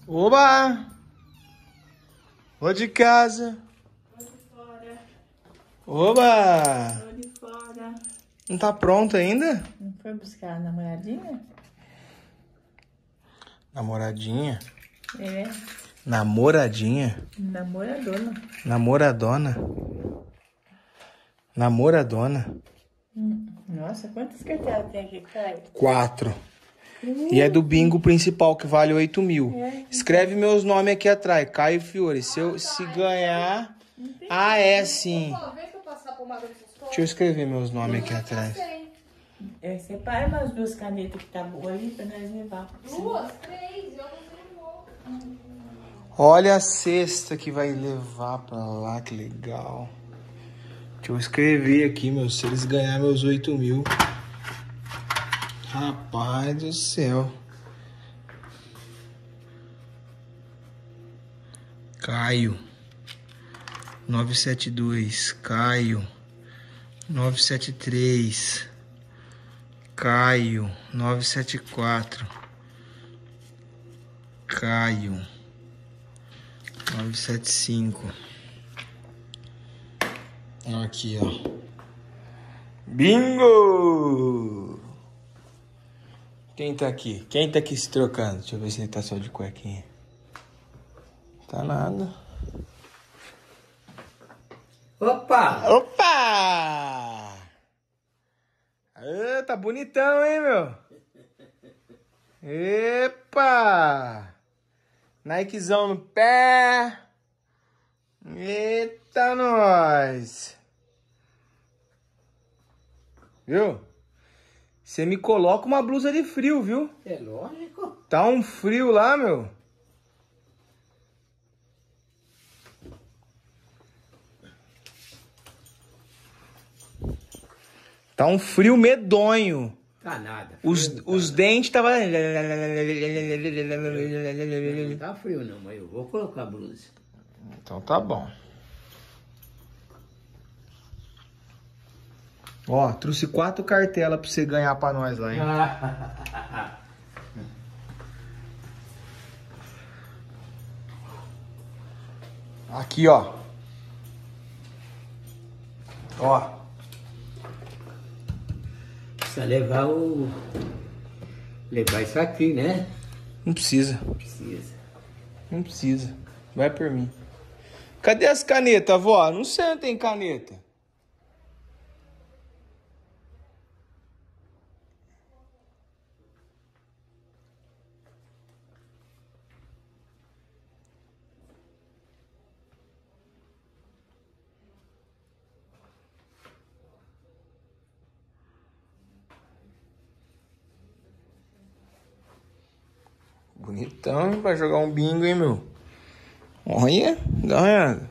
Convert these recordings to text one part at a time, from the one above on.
Oba! Vou de casa. Tô de fora. Oba! Tô de fora. Não tá pronto ainda? Não foi buscar a namoradinha? Namoradinha? É. Namoradinha? Namoradona. Namoradona? Namoradona? Nossa, quantas cartelas tem aqui, Caio? 4. E é do bingo principal, que vale 8 mil. Escreve meus nomes aqui atrás. Caio Fiore. Se ganhar... Ah, é sim. Deixa eu escrever meus nomes aqui atrás. Separa umas 2 canetas que tá boa ali pra nós levar. 2, 3, eu não. Olha a cesta que vai levar pra lá, que legal. Deixa eu escrever aqui, se eles ganharem meus 8 mil. Rapaz do céu. Caio 972, Caio 973, Caio 974, Caio 975. Aqui, ó. Bingo! Quem tá aqui? Quem tá aqui se trocando? Deixa eu ver se ele tá só de cuequinha. Tá nada. Opa! Opa! Ah, tá bonitão, hein, meu? Epa! Nikezão no pé. Eita, nós! Viu? Você me coloca uma blusa de frio, viu? É lógico. Tá um frio lá, meu. Tá um frio medonho. Tá nada. Os dentes tava... Não tá frio não, mas eu vou colocar a blusa. Então tá bom. Ó, trouxe 4 cartelas pra você ganhar pra nós lá, hein? Aqui, ó. Ó. Precisa levar isso aqui, né? Não precisa. Precisa. Não precisa. Vai por mim. Cadê as canetas, vó? Não sei onde tem caneta. Bonitão, hein? Vai jogar um bingo, hein, meu? Olha, ganhando.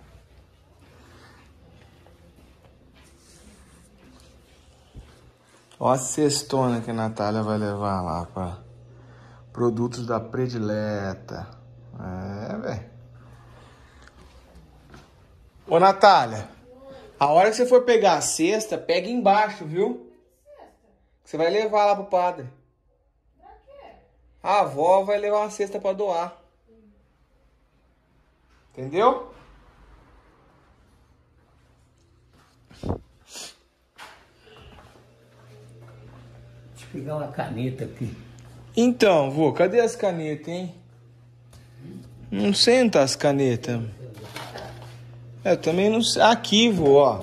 Ó a cestona que a Natália vai levar lá pra produtos da predileta. É, velho. Ô, Natália, a hora que você for pegar a cesta, pega embaixo, viu? Você vai levar lá pro padre. A avó vai levar uma cesta pra doar. Entendeu? Deixa eu pegar uma caneta aqui. Então, vô, cadê as canetas, hein? Não sei onde tá as canetas. Eu também não sei. Aqui, vô, ó.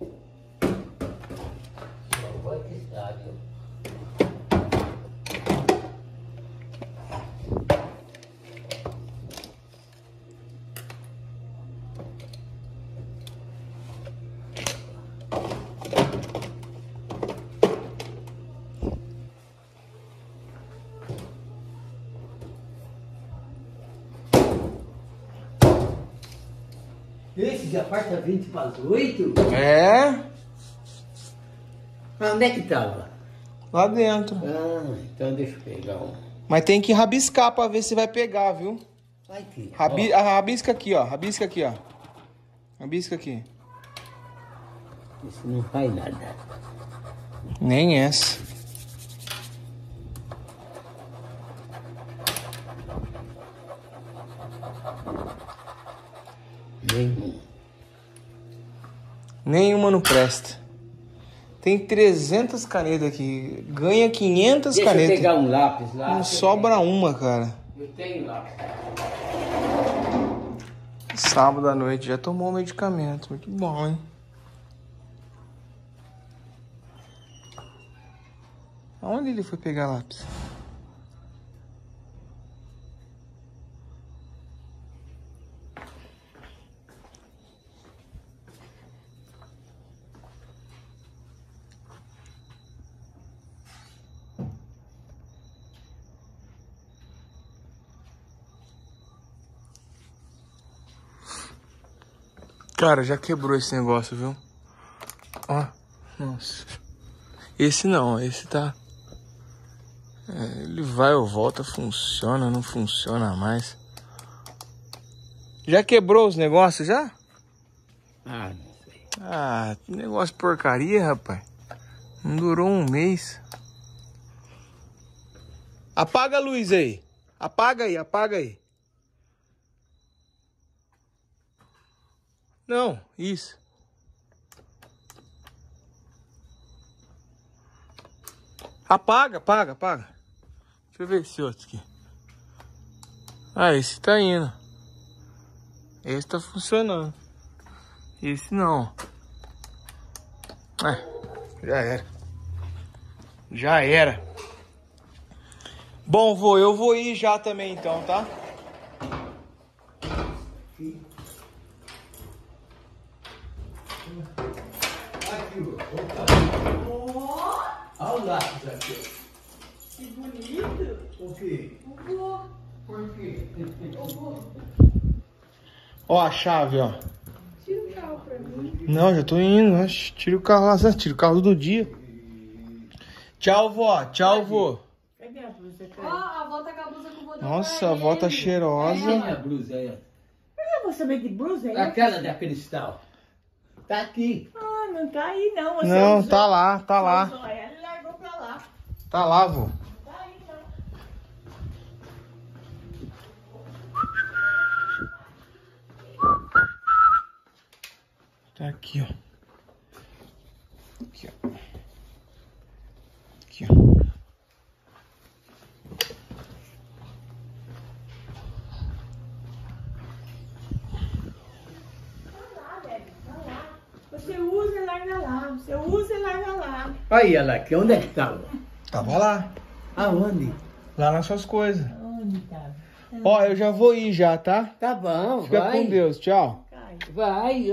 Esse já parte 20 para as 8? É? Ah, onde é que tava? Lá dentro. Ah, então deixa eu pegar um. Mas tem que rabiscar pra ver se vai pegar, viu? Vai aqui. Rabisca aqui, ó. Rabisca aqui, ó. Rabisca aqui. Isso não faz nada. Nem essa. Nenhum. Nenhuma não presta. Tem 300 canetas aqui. Ganha 500 Deixa canetas. eu pegar um lápis lá. Não sobra uma, cara. Eu tenho lápis. Sábado à noite já tomou o medicamento. Muito bom, hein? Aonde ele foi pegar lápis? Cara, já quebrou esse negócio, viu? Ó, nossa. Esse não, esse tá... ele vai ou volta, funciona, não funciona mais. Já quebrou os negócios, já? Ah, não sei. Ah, que negócio porcaria, rapaz. Não durou um mês. Apaga a luz aí. Apaga aí, apaga aí. Não, isso. Apaga, apaga, apaga. Deixa eu ver esse outro aqui. Ah, esse tá indo. Esse tá funcionando. Esse não. Já era. Já era. Bom, eu vou ir já também então, tá? Olha o lápis aqui. Que bonito. Por quê? Por quê? Ó a chave, ó. Tira o carro pra mim. Não, já tô indo. Tira o carro lá, tira o carro do dia. Tchau, vó. Tchau, vô. Cadê a blusa? Ó, a avó tá com a blusa que eu vou dar Nossa, pra a avó tá ele. cheirosa. A blusa aí. Eu vou saber de blusa aí. Aquela da cristal. Tá aqui. Ah, não tá aí não. Você Não, usou. tá lá, tá Usou lá. ela e largou pra lá. Tá lá, vô. Não tá aí não. Tá aqui, ó. Aqui, ó. Aqui, ó. Você usa e larga lá. Você usa e larga lá. Aí ela aqui. Onde é que tava? Tava lá. Aonde? Lá nas suas coisas. Onde tá? Ó, eu já vou ir já, tá? Tá bom, Fica vai. com Deus. Tchau. Cai. Vai.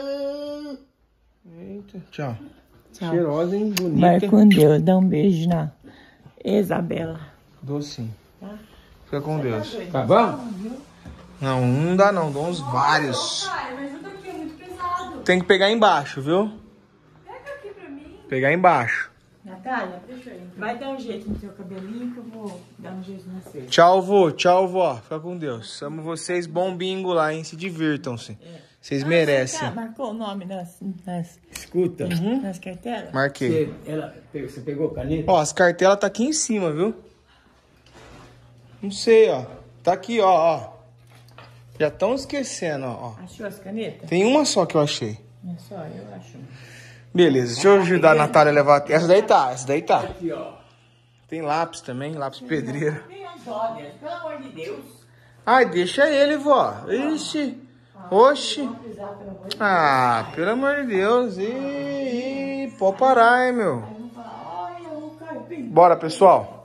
Eita, tchau. Tchau. Cheirosa, hein? Bonita. Vai com Deus. Dá um beijo na Isabela. Docinho. Tá? Fica com Deus. Tá bom? Não, não dá não. Dou uns vários. Pai, me ajuda aqui, é muito pesado. Tem que pegar embaixo, viu? Pega aqui pra mim. Pegar embaixo. Natália, vai dar um jeito no seu cabelinho que eu vou dar um jeito na cesta. Tchau, vô. Tchau, vó. Fica com Deus. Amo vocês. Bom bingo lá, hein? Se divirtam-se. Vocês merecem. Marcou o nome nas Escuta. cartelas? Marquei. Você pegou caneta? Ó, as cartelas tá aqui em cima, viu? Não sei, ó. Tá aqui, ó. Já estão esquecendo, ó. Achou as canetas? Tem uma só que eu achei. É só, eu acho. Beleza, deixa eu ajudar a Natália a levar. Essa daí tá. Aqui, ó. Tem lápis também, lápis pedreiro. Tem Antônia, pelo amor de Deus. Ai, deixa ele, vó. Ixi. Oxi. Ah, pelo amor de Deus. Ih, pode parar, hein, meu. Olha, o Caio. Bora, pessoal.